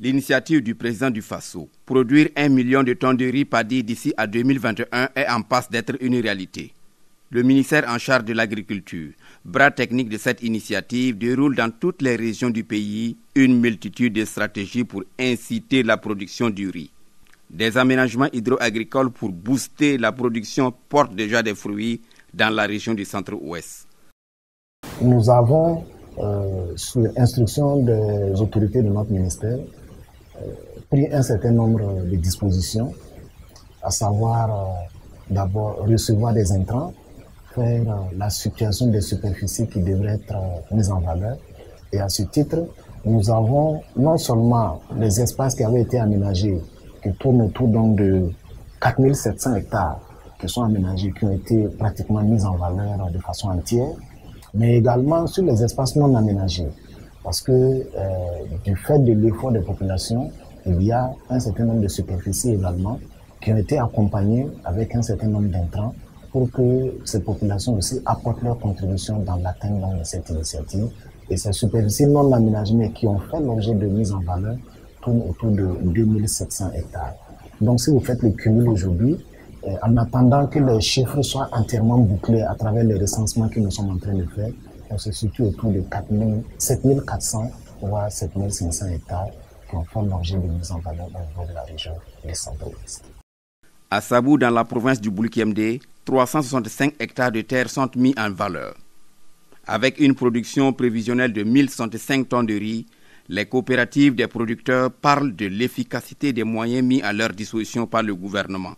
L'initiative du président du Faso, produire 1 million de tonnes de riz paddy d'ici à 2021 est en passe d'être une réalité. Le ministère en charge de l'agriculture, bras technique de cette initiative, déroule dans toutes les régions du pays une multitude de stratégies pour inciter la production du riz. Des aménagements hydro-agricoles pour booster la production portent déjà des fruits dans la région du centre-ouest. Nous avons, sous instruction des autorités de notre ministère, pris un certain nombre de dispositions, à savoir d'abord recevoir des intrants, faire la situation des superficies qui devraient être mises en valeur. Et à ce titre, nous avons non seulement les espaces qui avaient été aménagés, qui tournent autour donc de 4700 hectares qui sont aménagés, qui ont été pratiquement mis en valeur de façon entière, mais également sur les espaces non aménagés. Parce que du fait de l'effort des populations, il y a un certain nombre de superficies également qui ont été accompagnées avec un certain nombre d'intrants pour que ces populations aussi apportent leur contribution dans l'atteinte de cette initiative. Et ces superficies non aménagées qui ont fait l'objet de mise en valeur tournent autour de 2700 hectares. Donc si vous faites le cumul aujourd'hui, en attendant que les chiffres soient entièrement bouclés à travers les recensements que nous sommes en train de faire, on se situe autour de 7400 voire 7500 hectares qui ont fait l'objet de mise en valeur au niveau de la région du centre-ouest. À Sabou, dans la province du Boulkiemdé, 365 hectares de terre sont mis en valeur. Avec une production prévisionnelle de 1065 tonnes de riz, les coopératives des producteurs parlent de l'efficacité des moyens mis à leur disposition par le gouvernement.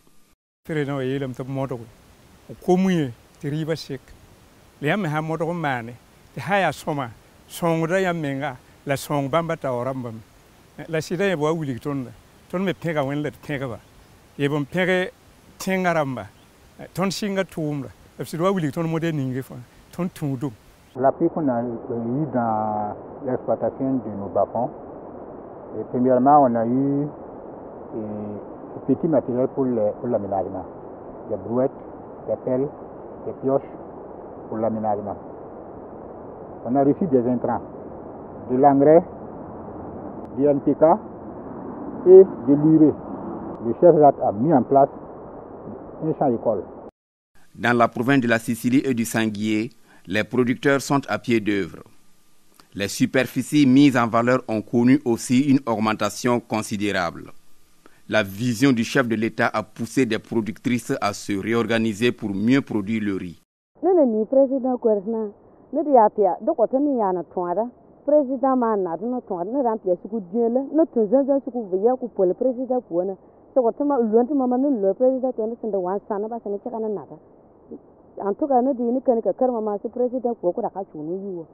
L'appui qu'on a eu dans l'exploitation de nos bas-fonds, premièrement, on a eu des petits matériels pour l'aménagement. Des brouettes, des pelles, des pioches pour l'aménagement. On a reçu des intrants, de l'engrais, du NPK et de l'urée. Le chef a mis en place un champ école. Dans la province de la Sicile et du Sanguier, les producteurs sont à pied d'œuvre. Les superficies mises en valeur ont connu aussi une augmentation considérable. La vision du chef de l'État a poussé des productrices à se réorganiser pour mieux produire le riz. En tout cas, nous disons que le président pour la nous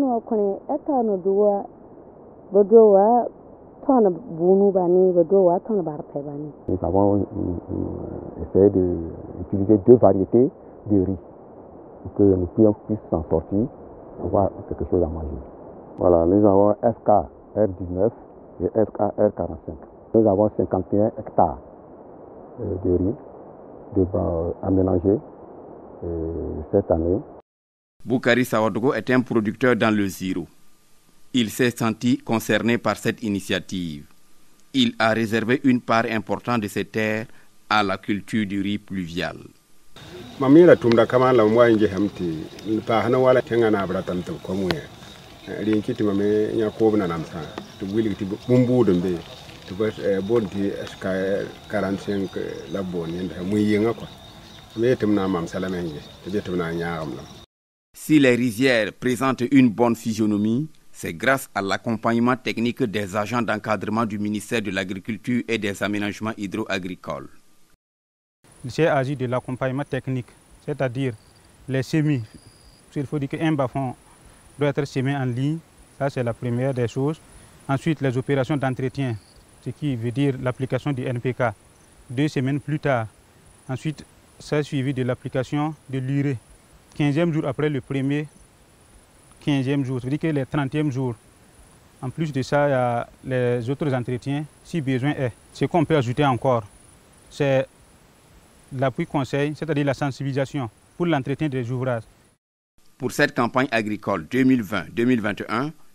avons essayé d'utiliser deux variétés de riz pour que nous puissions s'en sortir, avoir quelque chose à manger. Voilà, nous avons FK R19 et FK R45. Nous avons 51 hectares de riz à mélanger cette année. Boukari Sawadogo est un producteur dans le Ziro. Il s'est senti concerné par cette initiative. Il a réservé une part importante de ses terres à la culture du riz pluvial. Mamira tumda kama la mwa nje hamti pa hana wala tenga na bratam to komuye rinkiti mame nya ko bna namsa to wili ti bumbu dembe to bonti ska 45 la boni nda mu yenga ko me temna mam salamenje to temna nyaam la. Si les rizières présentent une bonne physionomie, c'est grâce à l'accompagnement technique des agents d'encadrement du ministère de l'Agriculture et des Aménagements hydro-agricoles. J'ai agi de l'accompagnement technique, c'est-à-dire les semis. Il faut dire qu'un bas-fond doit être semé en ligne, ça c'est la première des choses. Ensuite, les opérations d'entretien, ce qui veut dire l'application du NPK 2 semaines plus tard. Ensuite, ça est suivi de l'application de l'urée, 15e jour après le premier 15e jour, ça veut dire que les 30e jours. En plus de ça, il y a les autres entretiens, si besoin est. Ce qu'on peut ajouter encore, c'est l'appui conseil, c'est-à-dire la sensibilisation pour l'entretien des ouvrages. Pour cette campagne agricole 2020-2021,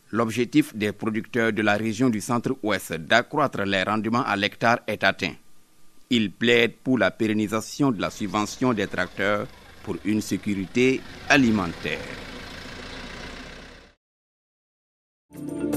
L'objectif des producteurs de la région du centre-ouest d'accroître les rendements à l'hectare est atteint. Ils plaident pour la pérennisation de la subvention des tracteurs pour une sécurité alimentaire.